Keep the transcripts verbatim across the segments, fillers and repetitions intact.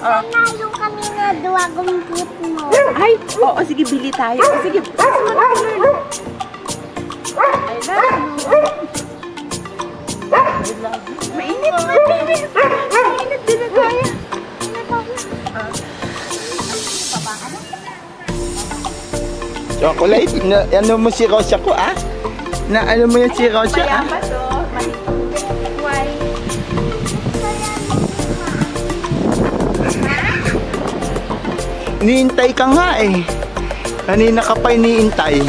Nasaan na yung kanina dragon fruit mo? Ay, oo, oh, sige, bili tayo. Oh, sige, pass mo na, girl. I love you. Mainit, mainit. Mainit din na tayo. Chocolate? Na, ano mo si Rosa ko, ah? Na ano mo yung si Rosa, ah? Mayama to. Why? Niintay ka nga eh. Kanina ka pa iniintay.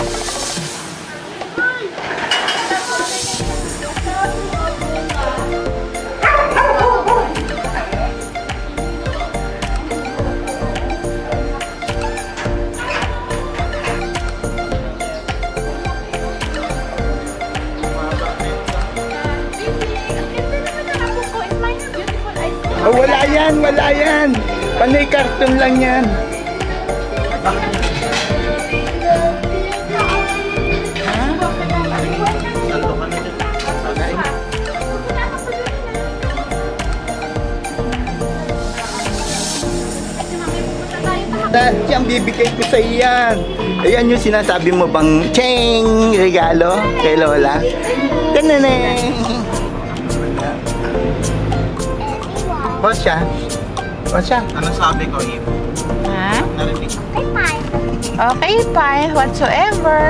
Oh, wala yan, wala yan. Panay karton lang yan. Dahil yung bibigay ko sa iyan. Ayan yung sinasabi mo bang cheng regalo kay Lola. Ganun. What's siya? What's siya? Ano sabi ko, Eve? Ha? Narinig. Okay, fine. Whatsoever.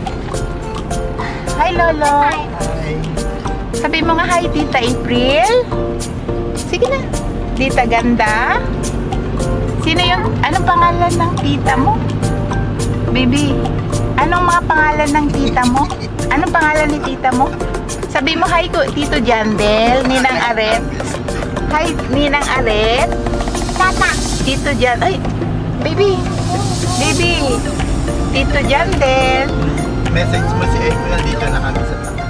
Hi, Lolo. Hi. Sabi mo nga hi, Tita April. Sige na. Tita Ganda. Sino yung, anong pangalan ng tita mo? Baby, anong mga pangalan ng tita mo? Anong pangalan ni tita mo? Sabi mo hi ko, Tito Jandel, Ninang Aret. Hi, Ninang Aret. Tata. Tito Jan, ay, baby. Baby. Tito Jandel. Message mo si April, nandito na kami sa taas.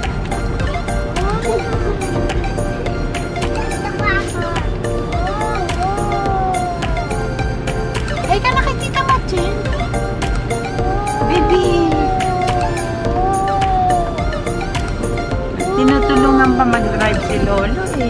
Ay, ka nakikita mo, Jen. Baby. Tinutulungan pa mag-drive si Lolo eh.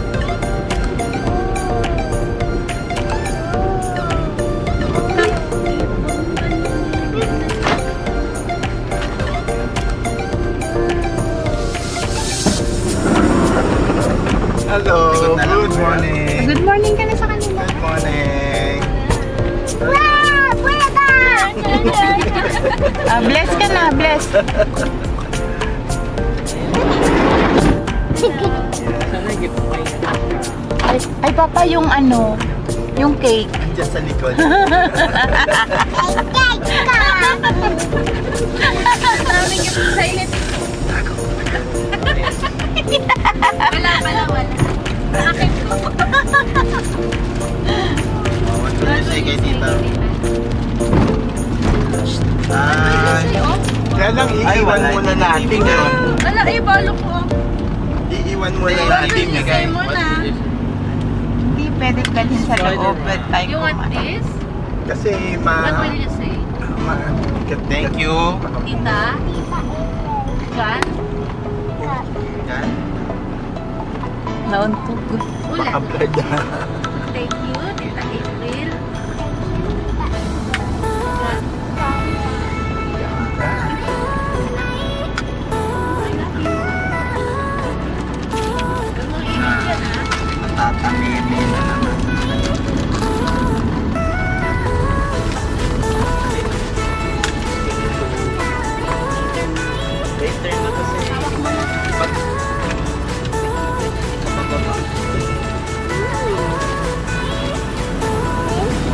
Hello, good morning. Good morning ka na sa kanila. Good morning. Wow! Pwede! Ah, bless ka na, bless. Ay, ay, Papa, yung ano, yung cake. Diyan sa likod. Cake ka! Wala, wala, wala. Akin ko. What will you say kay tita? Ah, kaya lang iiwan muna natin yun. Wala, eh, balo ko. Iiwan muna Ay, natin balo yun. say mo na. Hindi pwede dalhin sa loob. Tayo You want this? Kasi ma... What will you say? ma Thank you. Tita? Gan? Yan. Nauntog. Ulit. Upload na. Thank you, Tita April. Tatamimi na naman. Later na kasi. Pag... Kapag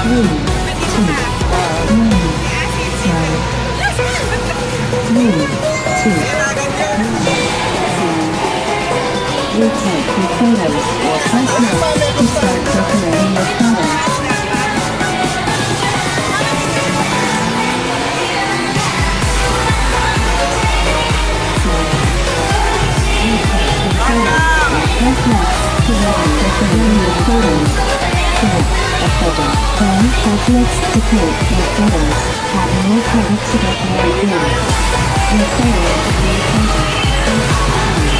three, two, one, zero. Three, two, retake your photos or press next to start decorating your photos. Press next to ready decorating your photos. Select a photo. Then press next to take your photos. Add more credits to decorate them. Your photo will be taken.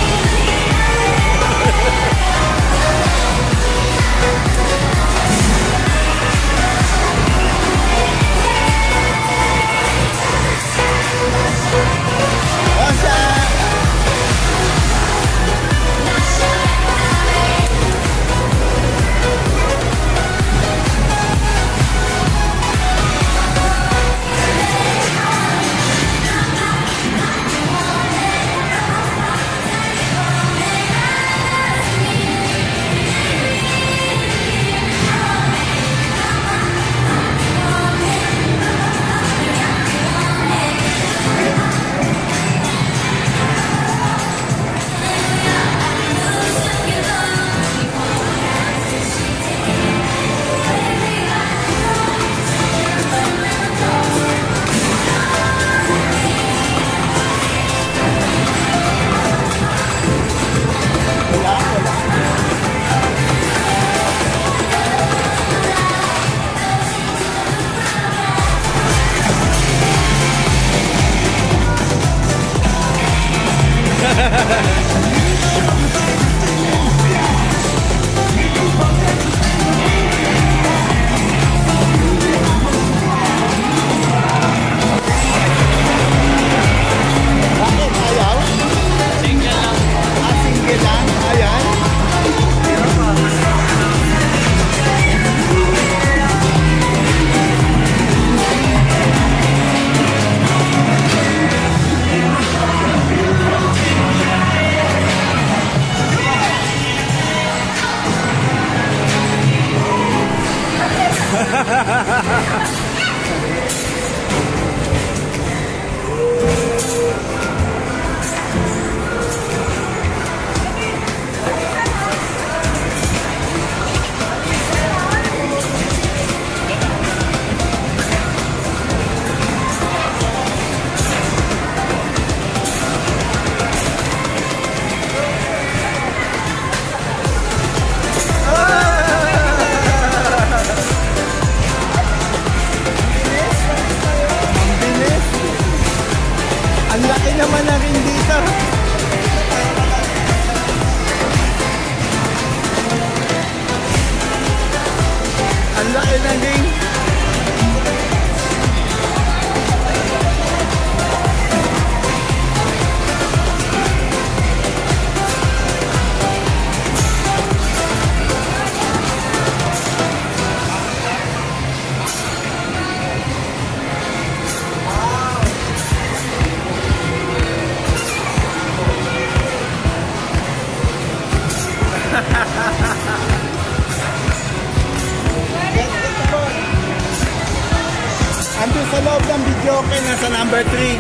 naman na rin dito. Ang laki na rin. Andun sa loob ng video, okay, nasa number three.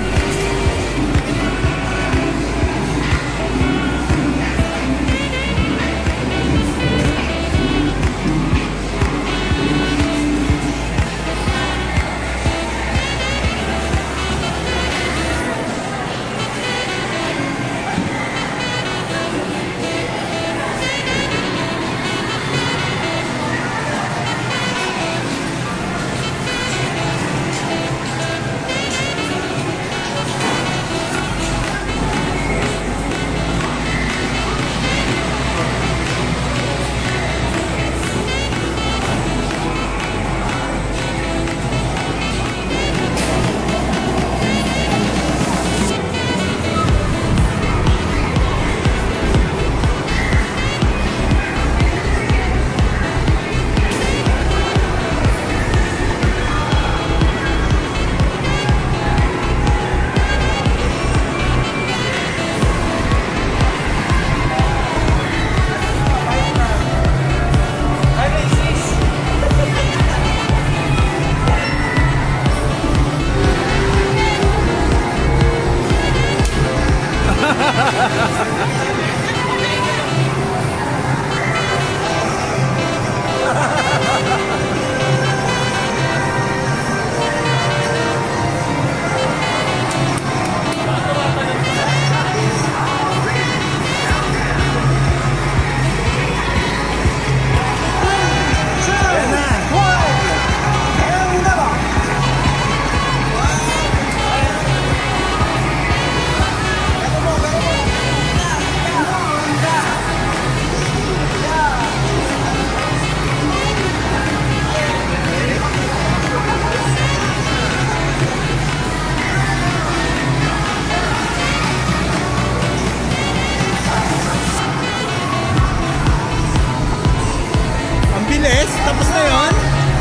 bilis. Tapos na yun.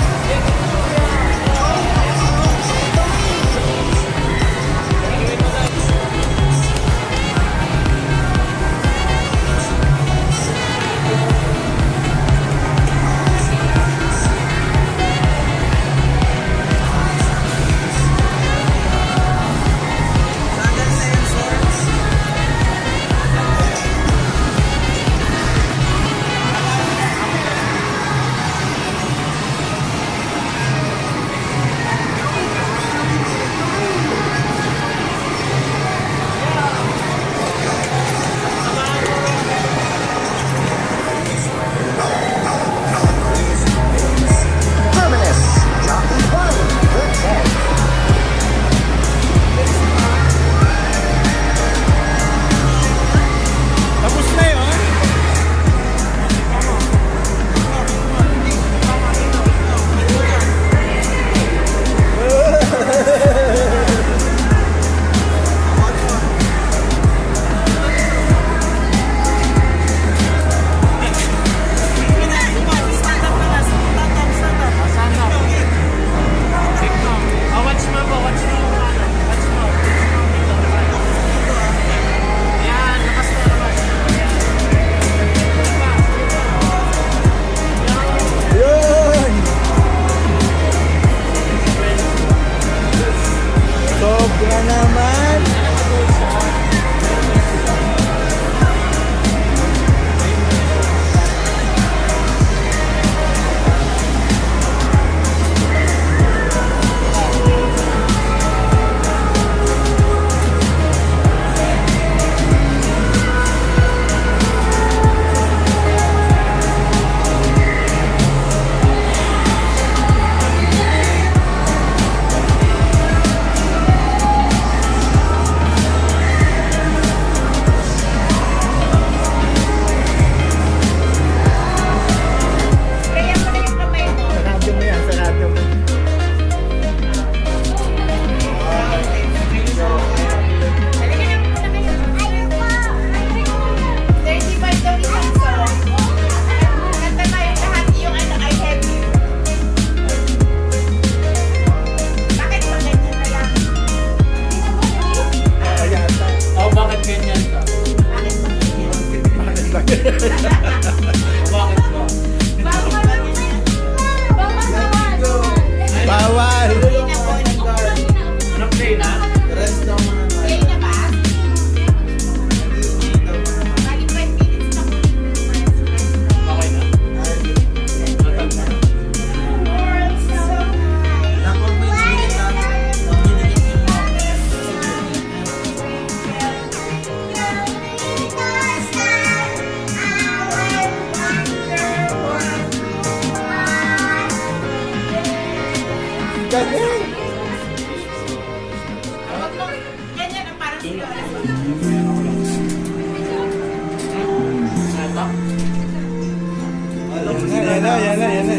Yan na, yan na, yan na.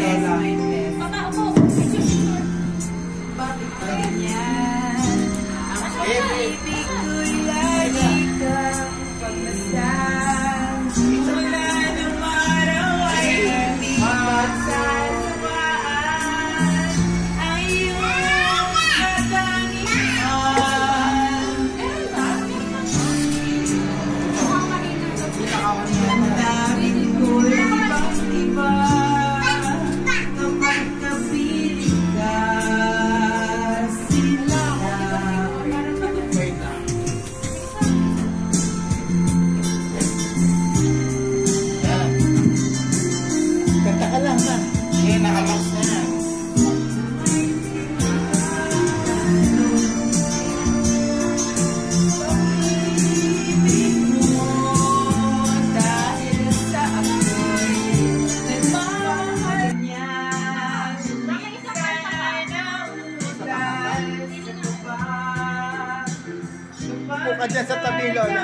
Ka dyan sa tabi, Lola.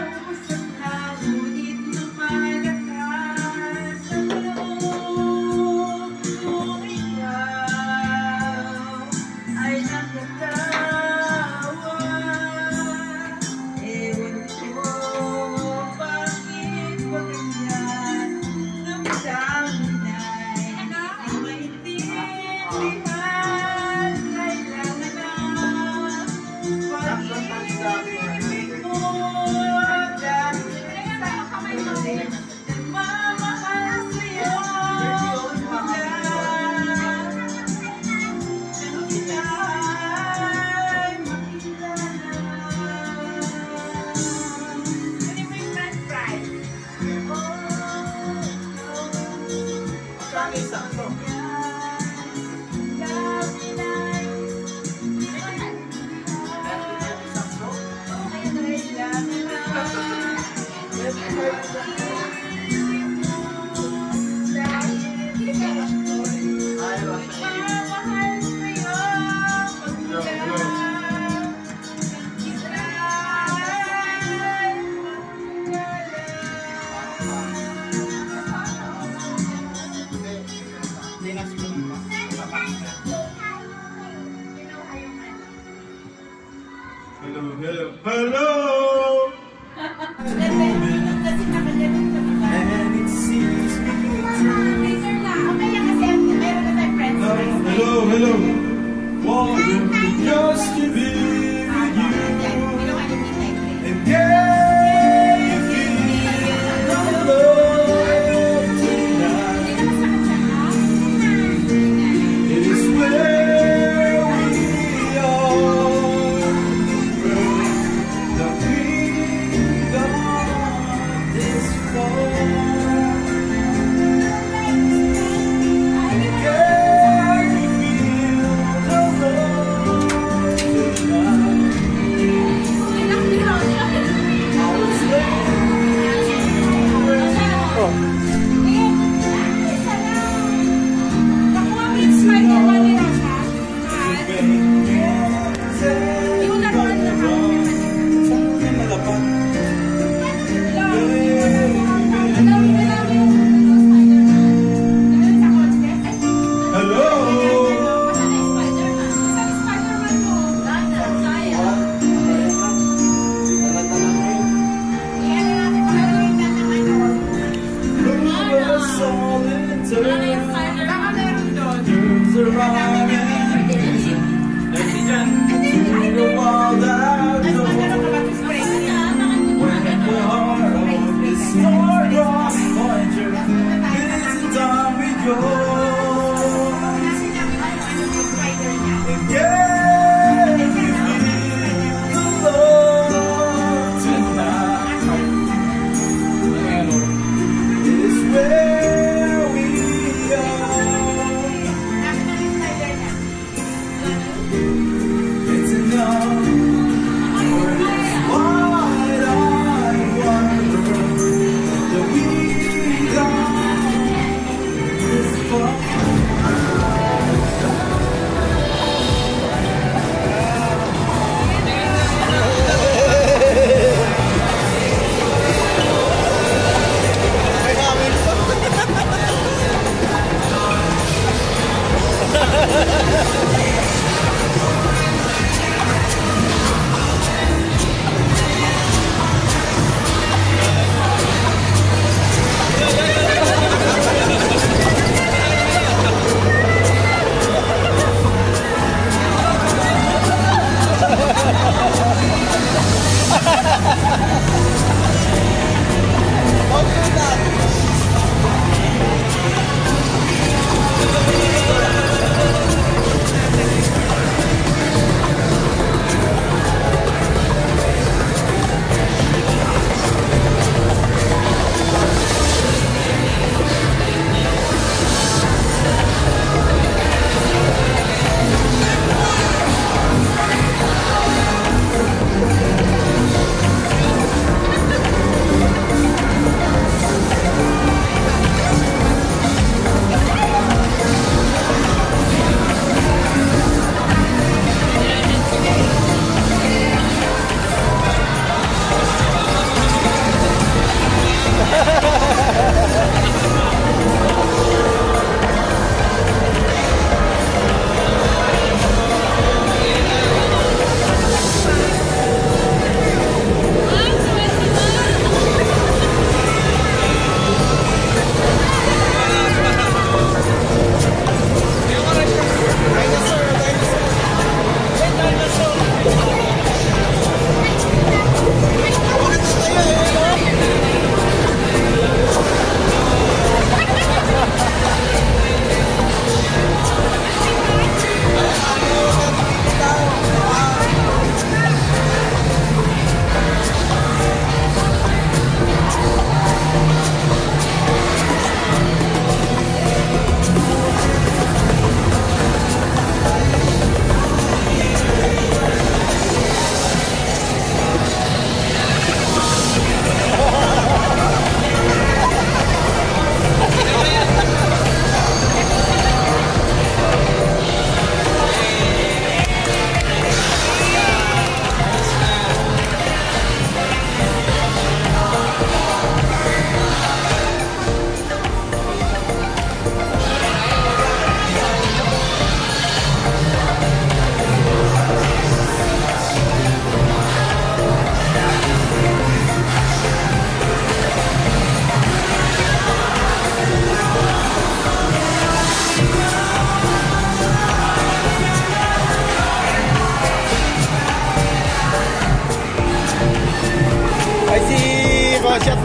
Hello, hello, hello! And it seems me hello, hello! Wanting just to be with you. And can you feel the love tonight? It is where we are. That we got this far. Can you feel the love tonight? I was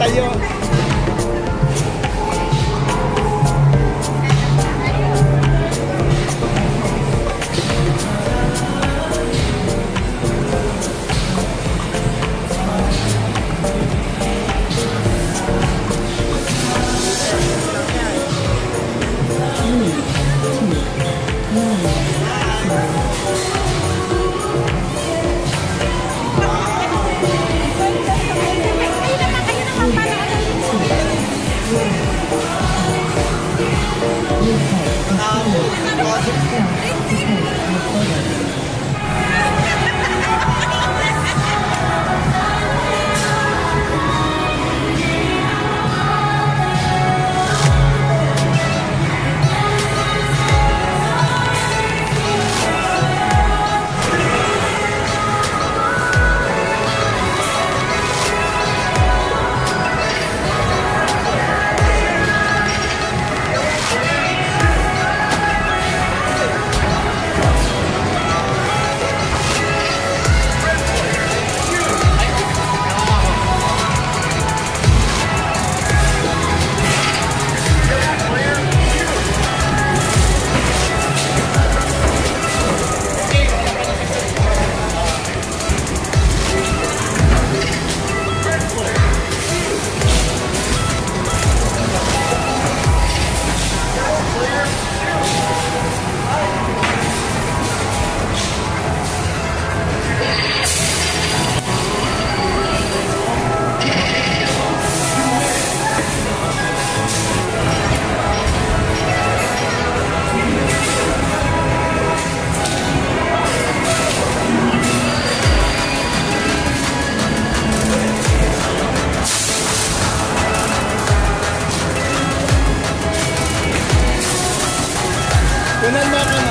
tayo. Kunan mo ako na.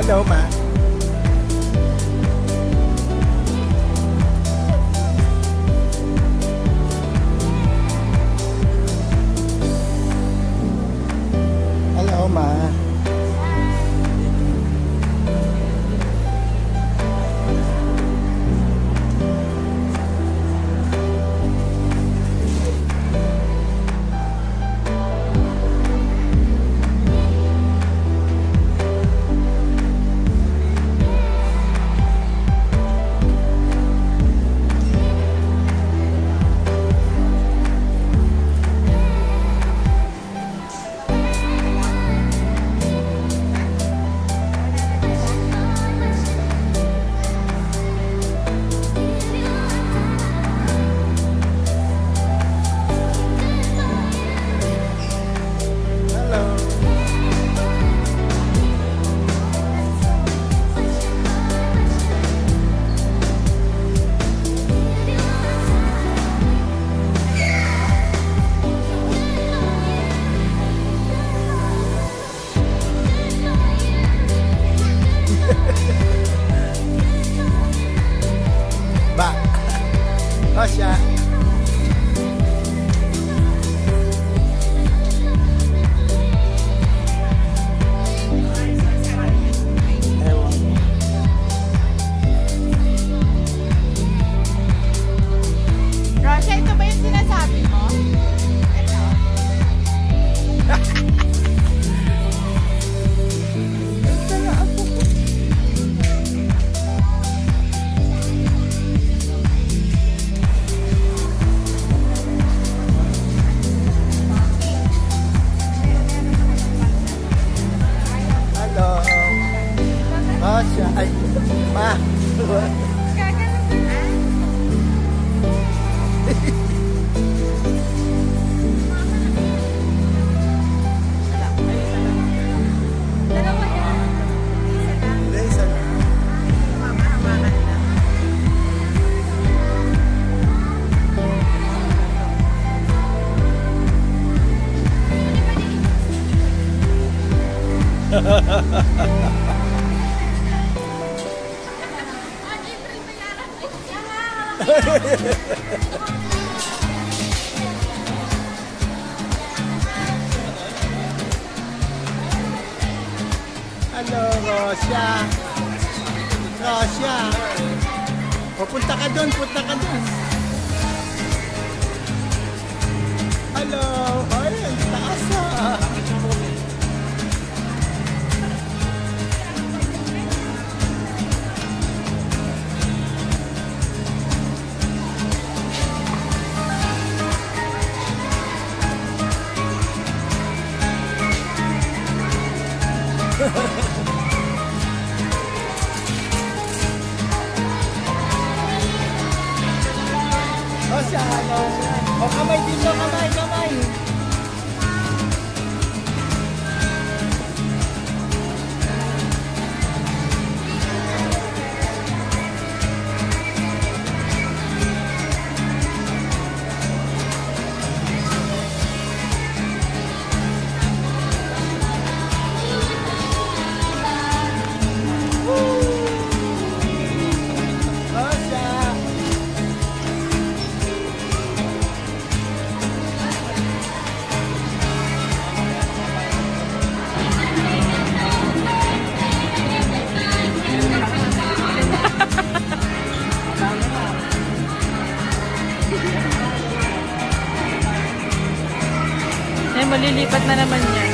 Hello, ma. Hello, ma. Hello. Ba. Oh, siya. Ewan. Rosha, ito ba yung sinasabi mo? Ito. Hello. Oh, siya. Ay, ma. Hindi, isa lang. Hello, Rosha. Rosha. O, punta ka doon, punta ka doon. Hello. Ay, ang taas ah. O, siya, hello. O, kamay dito, kamay, kamay. O, siya. Eh, malilipat na naman yan.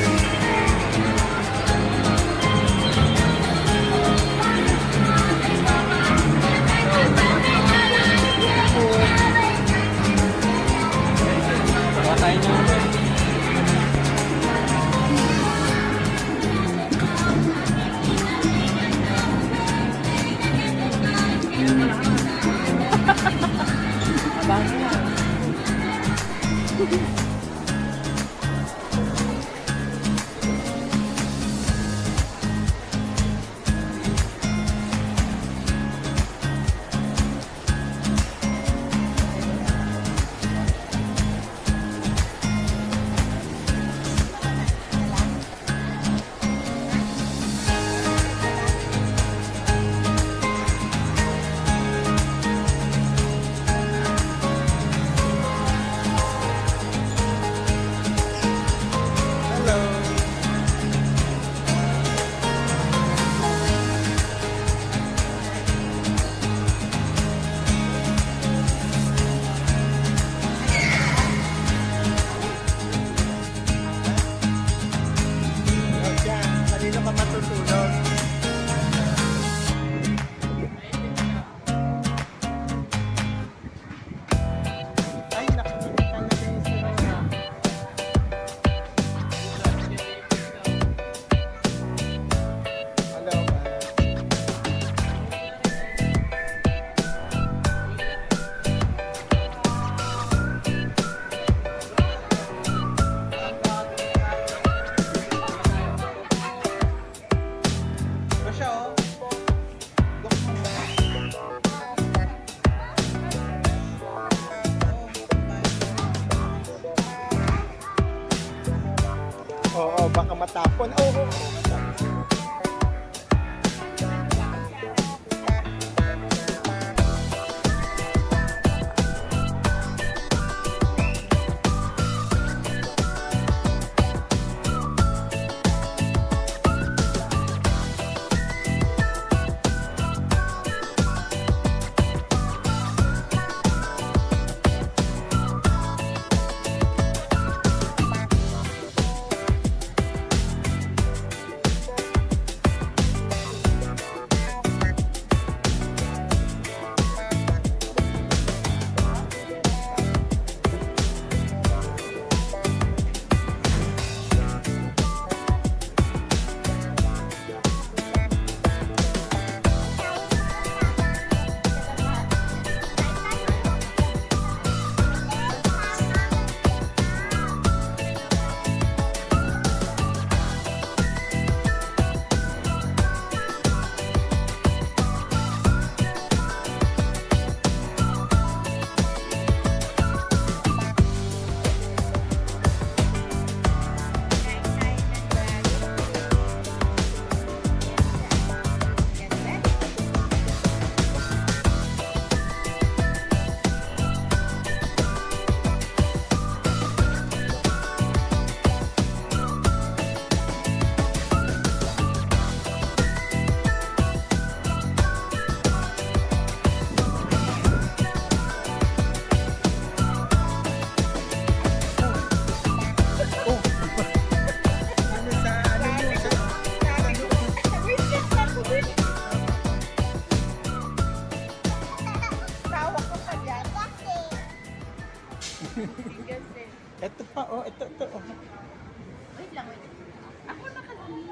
Ito pa, oh. Ito, ito, oh. Wait lang, wait. Ako nakasili.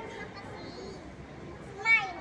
Smile.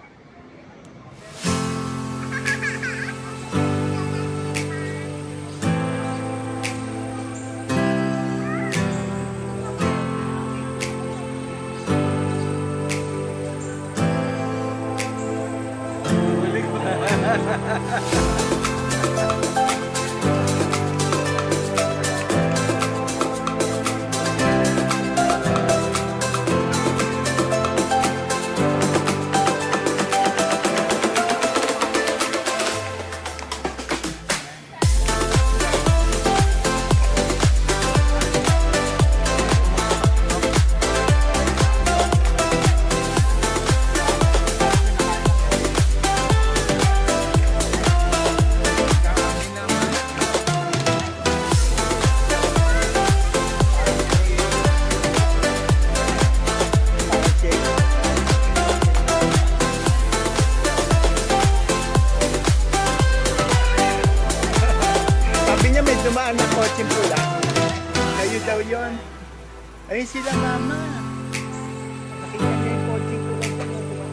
Sabi niya may dumaan na kotseng pula. Kayo daw yon. Ayun sila, mama. Nakita niya yung kotseng pula sa dumaan.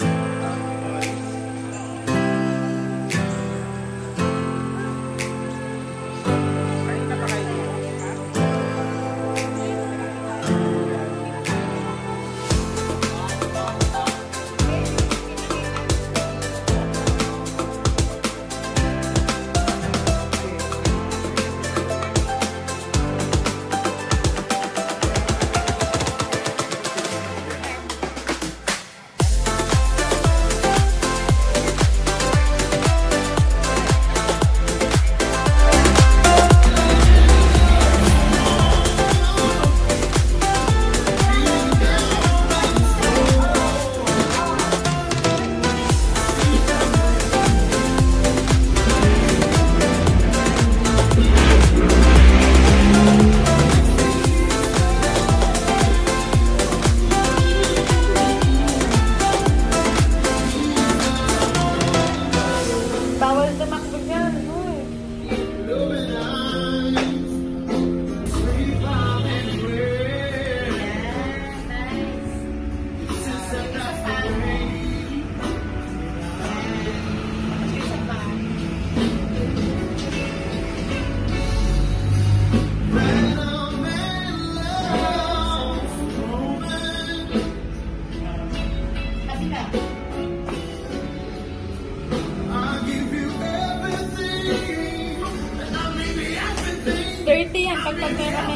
thirty yan pag pagpera mo.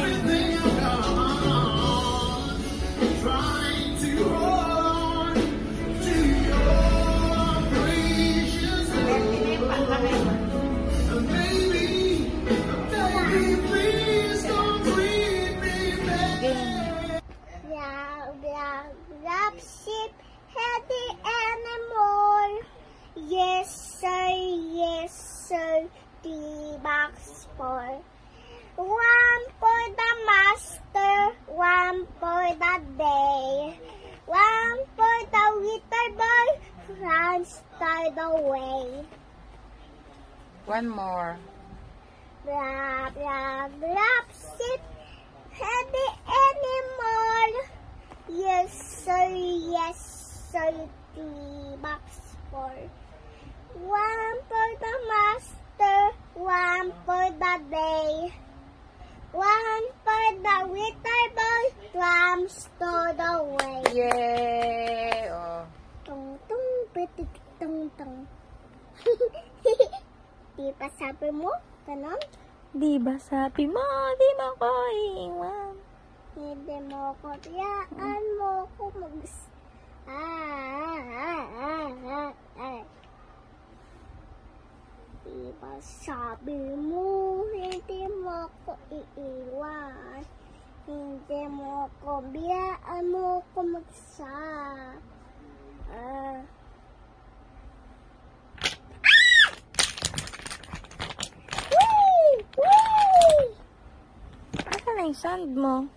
Trying to hold to your gracious love. Baby, baby, please don't treat me bad. Blah, blah, blah, sheep, heady animal. Yes, sir, yes, sir, the box for. One for the master, one for the day. One for the little boy, one start the way. One more. Blah, blah, blah, sheep, heady animal. Yes, sir, yes, sir, the box for. One for the master, one for the day. One for the little boy, one stole the way. Yay! Oh. Tung tung pitik tung tung. Di ba sabi mo? Ganon? Di ba sabi mo, di mo ko iiwan? Hindi mo ko tiyaan mo ko mag... Ah, ah, ah, ah, ah. Di ba sabi mo, hindi mo ko iiwan. Hindi mo ko biyaan mo ko magsa. Ah. Wee! Wee! Asa na yung sand mo?